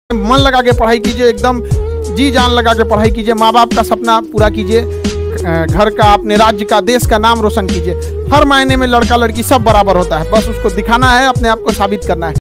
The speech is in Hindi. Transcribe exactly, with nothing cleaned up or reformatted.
मन लगा के पढ़ाई कीजिए, एकदम जी जान लगा के पढ़ाई कीजिए, माँ बाप का सपना पूरा कीजिए, घर का, अपने राज्य का, देश का नाम रोशन कीजिए। हर मायने में लड़का लड़की सब बराबर होता है, बस उसको दिखाना है, अपने आप को साबित करना है।